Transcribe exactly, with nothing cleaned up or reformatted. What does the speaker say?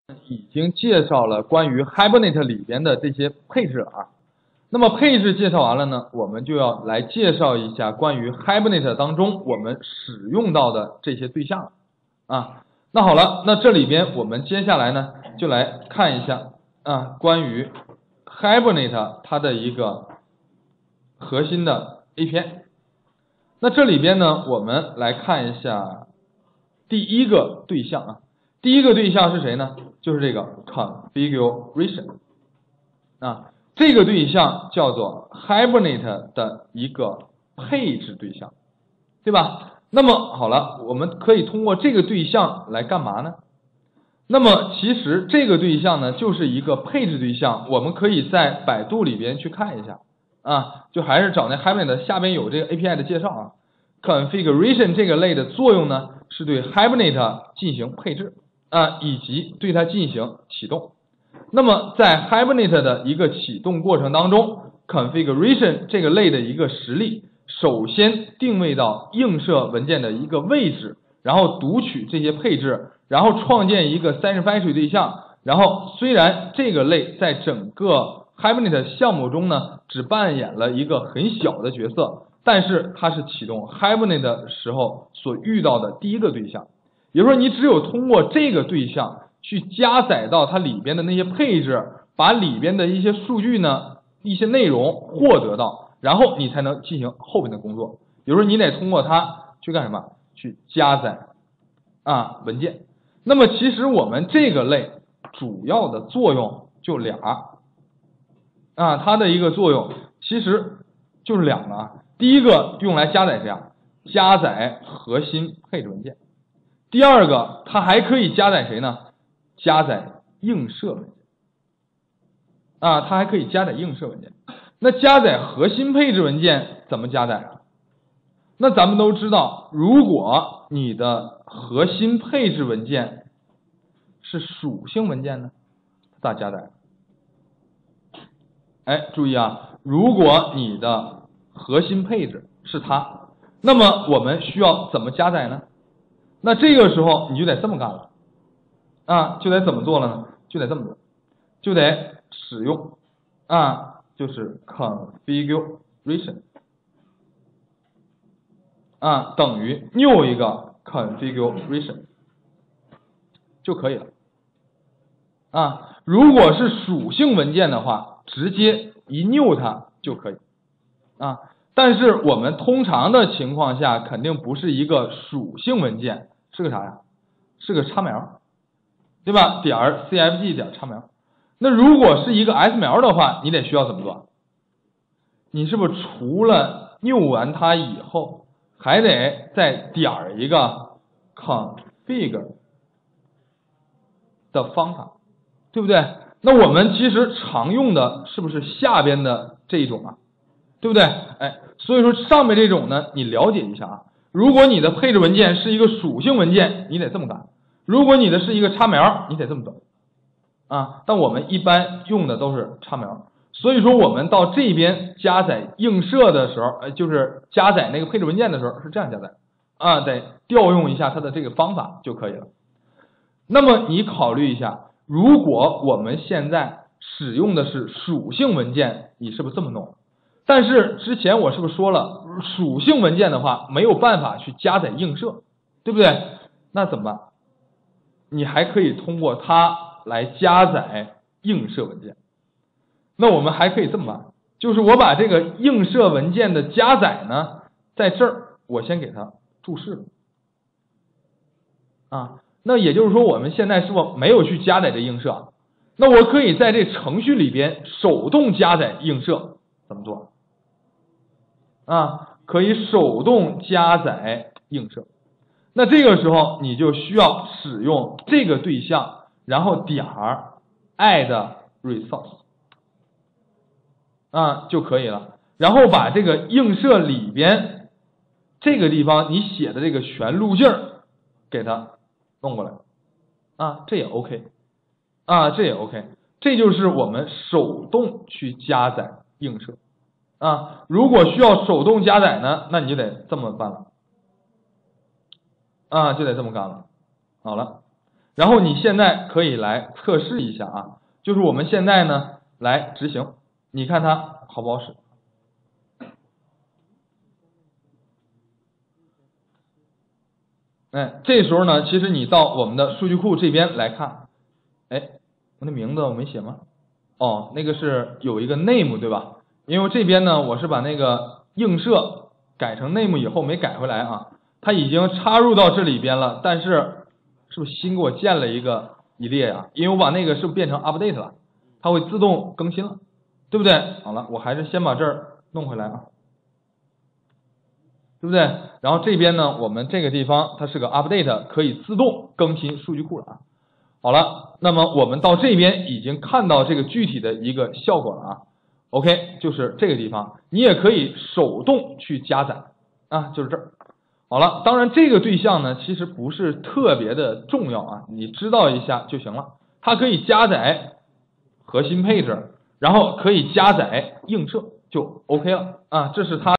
已经介绍了关于 Hibernate 里边的这些配置了啊。那么配置介绍完了呢，我们就要来介绍一下关于 Hibernate 当中我们使用到的这些对象啊。那好了，那这里边我们接下来呢就来看一下啊关于 Hibernate 它的一个核心的 A P I。那这里边呢，我们来看一下第一个对象啊。第一个对象是谁呢？就是这个 configuration 啊，这个对象叫做 Hibernate 的一个配置对象，对吧？那么好了，我们可以通过这个对象来干嘛呢？那么其实这个对象呢，就是一个配置对象，我们可以在百度里边去看一下啊，就还是找那 Hibernate 下边有这个 A P I 的介绍啊。configuration 这个类的作用呢，是对 Hibernate 进行配置啊，以及对它进行启动。那么在 Hibernate 的一个启动过程当中 ，configuration 这个类的一个实例，首先定位到映射文件的一个位置，然后读取这些配置，然后创建一个 satisfactory 对象。然后虽然这个类在整个 Hibernate 项目中呢，只扮演了一个很小的角色，但是它是启动 Hibernate 的时候所遇到的第一个对象。也就是说，你只有通过这个对象去加载到它里边的那些配置，把里边的一些数据呢、一些内容获得到，然后你才能进行后面的工作。比如说，你得通过它去干什么？去加载啊文件。那么其实我们这个类主要的作用就俩啊，它的一个作用其实就是两个啊。第一个用来加载谁啊？加载核心配置文件。第二个，它还可以加载谁呢？加载映射文件啊，它还可以加载映射文件。那加载核心配置文件怎么加载啊？那咱们都知道，如果你的核心配置文件是属性文件呢，咋加载？哎，注意啊，如果你的核心配置是它，那么我们需要怎么加载呢？那这个时候你就得这么干了啊，就得怎么做了呢？就得这么做，就得使用啊，就是 configuration 啊等于 new 一个 configuration 就可以了啊。如果是属性文件的话，直接一 new 它就可以啊。但是我们通常的情况下，肯定不是一个属性文件，是个啥呀？是个插苗，对吧？点 cfg 点插苗。那如果是一个 S 苗的话，你得需要怎么做？你是不是除了 new 完它以后，还得再点一个 config 的方法，对不对？那我们其实常用的是不是下边的这一种啊？对不对？哎，所以说上面这种呢，你了解一下啊。如果你的配置文件是一个属性文件，你得这么干；如果你的是一个插苗，你得这么走啊。但我们一般用的都是插苗，所以说我们到这边加载映射的时候，呃，就是加载那个配置文件的时候是这样加载啊，得调用一下它的这个方法就可以了。那么你考虑一下，如果我们现在使用的是属性文件，你是不是这么弄？但是之前我是不是说了，属性文件的话没有办法去加载映射，对不对？那怎么办？你还可以通过它来加载映射文件。那我们还可以这么办，就是我把这个映射文件的加载呢，在这儿我先给它注释了啊。那也就是说，我们现在是不是没有去加载这映射？那我可以在这程序里边手动加载映射，怎么做？啊，可以手动加载映射。那这个时候你就需要使用这个对象，然后点 add resource 啊就可以了。然后把这个映射里边这个地方你写的这个全路径给它弄过来啊，这也 OK 啊，这也 OK。这就是我们手动去加载映射啊。如果需要手动加载呢，那你就得这么办了啊，就得这么干了。好了， 然后你现在可以来测试一下啊，就是我们现在呢来执行，你看它好不好使？哎，这时候呢，其实你到我们的数据库这边来看，哎，我的名字我没写吗？哦，那个是有一个 name 对吧？因为这边呢，我是把那个映射改成 name 以后没改回来啊，它已经插入到这里边了，但是是不是新给我建了一个一列呀？因为我把那个是不是变成 update 了，它会自动更新了，对不对？好了，我还是先把这儿弄回来啊。对不对？然后这边呢，我们这个地方它是个 update， 可以自动更新数据库了啊。好了，那么我们到这边已经看到这个具体的一个效果了啊。OK， 就是这个地方，你也可以手动去加载啊，就是这儿。好了，当然这个对象呢，其实不是特别的重要啊，你知道一下就行了。它可以加载核心配置，然后可以加载映射，就 OK 了啊，这是它。